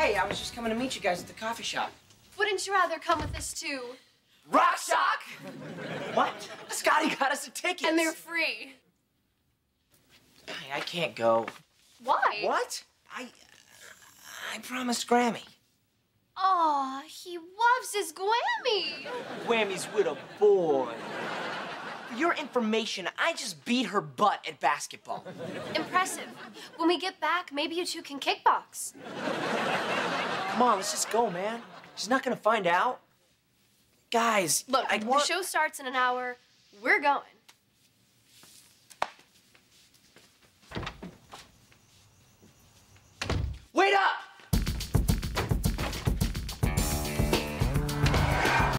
Hey, I was just coming to meet you guys at the coffee shop. Wouldn't you rather come with us too? Rock Shock! What? Scottie got us a ticket. And they're free. Hey, I can't go. Why? What? I promised Grammy. Aw, he loves his Grammy. Grammy's with a boy. For your information, I just beat her butt at basketball. Impressive. When we get back, maybe you two can kickbox. Come on, let's just go, man. She's not gonna find out. Guys, Look, the show starts in an hour. We're going. Wait up!